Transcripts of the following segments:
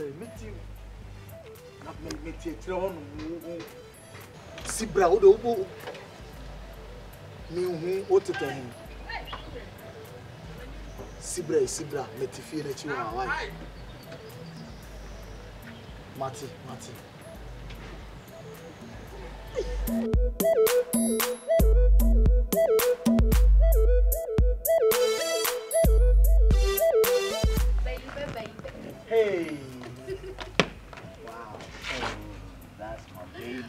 Meeting. Not meeting. Sibra, Odo. Me who ought to tell him. Sibra, Metifi, that you are like. Marty. Hey. Wow. Oh, that's my baby.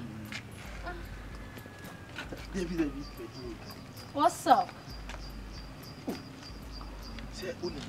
Baby. What's up? Say,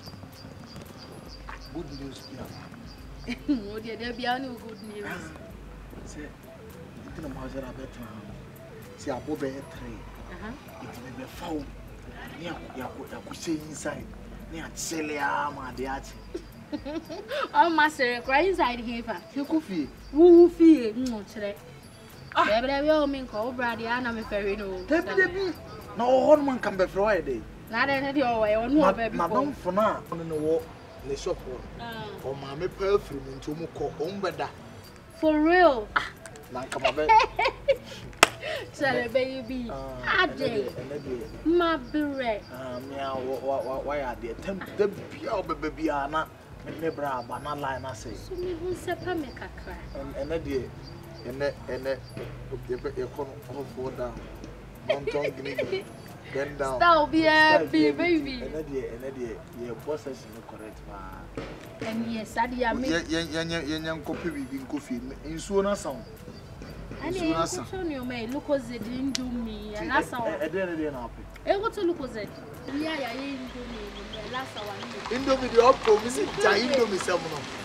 good news, Oh, dear, there be no good news. Say, it's not much better. See, I bought a tree. It may be found. You could say inside. Near Celia, my dear. Oh, master, cry inside here. You could feel. Who feel? No, today. There will mean call Brady and I'm a ferry. No one can be Friday. Not any your way on more baby. Madame for now, on the walk, the shop or mammy perfume into Moko on better. For real. Like a baby. Tell baby. My beret. Why are they attempt the baby Anna? Never a banana line, I say. So me who sepa make a cry. And a dear, and you call for down. Mountain green. Bend down. Stop, baby. And a dear, your boss is correct, ma. And yes, I did. Young copy with coffee in Sona sound. I didn't you may look as they didn't do me, and that's all. I didn't know. I want to look as it. Yeah, I didn't do me, and that's all. In the video, promise it, I do myself.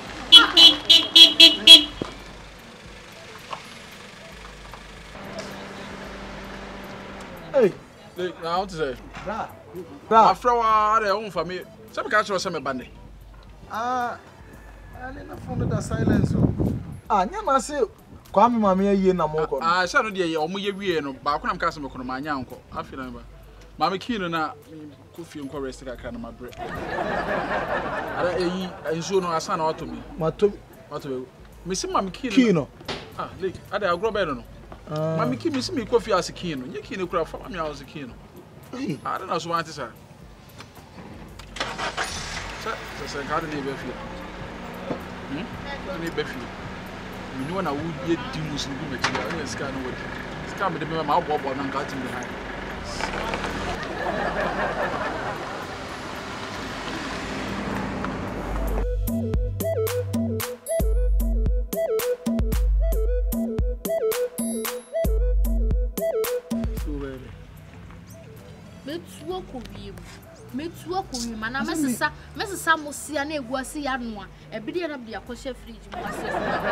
Hey, now to say, after their own family, some catch or some bandy. I didn't find the silence. Never say, Kwame Mamma, ye no more. I shall not dear, or we no, but when I'm casting on my uncle, I feel like Mamma Keenan now could feel encouraged to kind of my bread. I soon no son out to me. What Miss Mamma Keenan? Ah, Lake, I grow better. Mammy Kim is me coffee as a kino. You can't cry for me as a kino. I don't know what to say. That's a garden neighbor. You know, I would get demons in the material. It's kind of what it's coming to me. My bob and got him behind. Metuo ko wi mana mesesa mosia na eguasi ya no a ebide na bia ko she fridge mo ase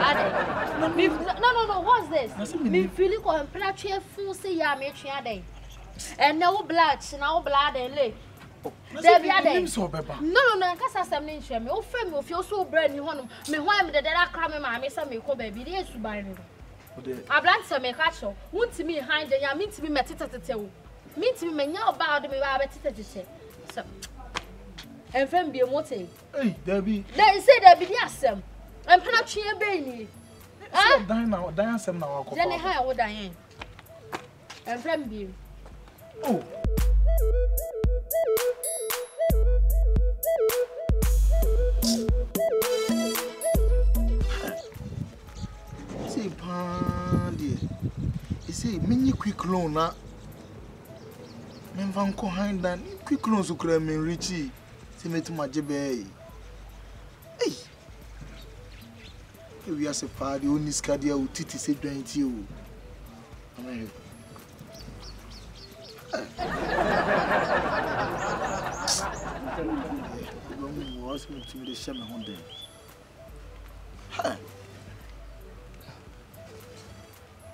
no what's this me feel ko empla twe fu se ya me twe aden and na wo blood na wo blood le there be aden no kasa sam ne nhwe me wo fe me ofi so bra ni ho no me ho am de dera kra me ma me sa me ko ba bi de suban no ablant se me ka cho wuntimi han de ya mintimi metetetete wo mintimi menya oba de me ba betetetete so and friend be mote hey Debbie they say there be asem and pena twe be ni ah dan asem na wa ko jene ha wo dan and friend be oh see pandi you see many quick loan na Van Cohind and quick loans to cram in Richie. See me to my jebe. Hey, we are a party only scadia with Titi said, don't you? I'm was me to the shaman one day.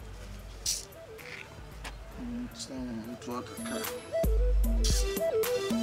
To